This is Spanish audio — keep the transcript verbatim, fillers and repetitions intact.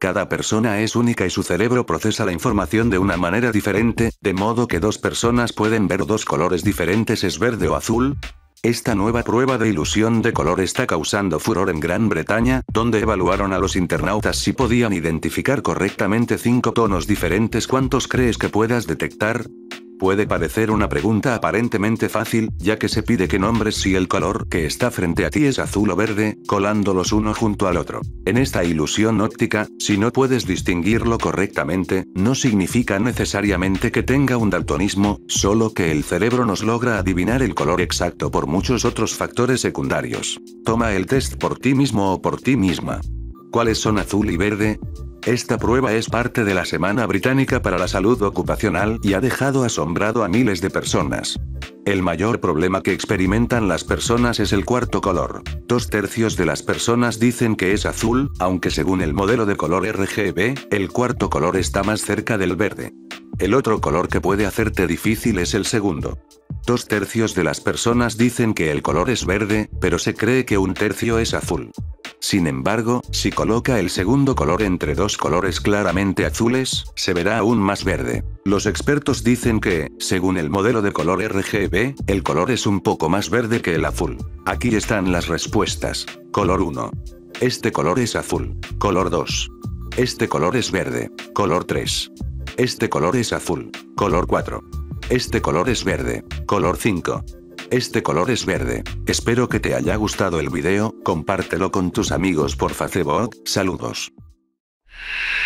Cada persona es única y su cerebro procesa la información de una manera diferente, de modo que dos personas pueden ver dos colores diferentes, ¿es verde o azul? Esta nueva prueba de ilusión de color está causando furor en Gran Bretaña, donde evaluaron a los internautas si podían identificar correctamente cinco tonos diferentes. ¿Cuántos crees que puedas detectar? Puede parecer una pregunta aparentemente fácil, ya que se pide que nombres si el color que está frente a ti es azul o verde, colándolos uno junto al otro. En esta ilusión óptica, si no puedes distinguirlo correctamente, no significa necesariamente que tenga un daltonismo, solo que el cerebro nos logra adivinar el color exacto por muchos otros factores secundarios. Toma el test por ti mismo o por ti misma. ¿Cuáles son azul y verde? Esta prueba es parte de la Semana Británica para la Salud Ocupacional y ha dejado asombrado a miles de personas. El mayor problema que experimentan las personas es el cuarto color. Dos tercios de las personas dicen que es azul, aunque según el modelo de color R G B, el cuarto color está más cerca del verde. El otro color que puede hacerte difícil es el segundo. Dos tercios de las personas dicen que el color es verde, pero se cree que un tercio es azul. Sin embargo, si coloca el segundo color entre dos colores claramente azules, se verá aún más verde. Los expertos dicen que, según el modelo de color R G B, el color es un poco más verde que el azul. Aquí están las respuestas. Color uno. Este color es azul. Color dos. Este color es verde. Color tres. Este color es azul. Color cuatro. Este color es verde. Color cinco. Este color es verde. Espero que te haya gustado el video, compártelo con tus amigos por Facebook, saludos.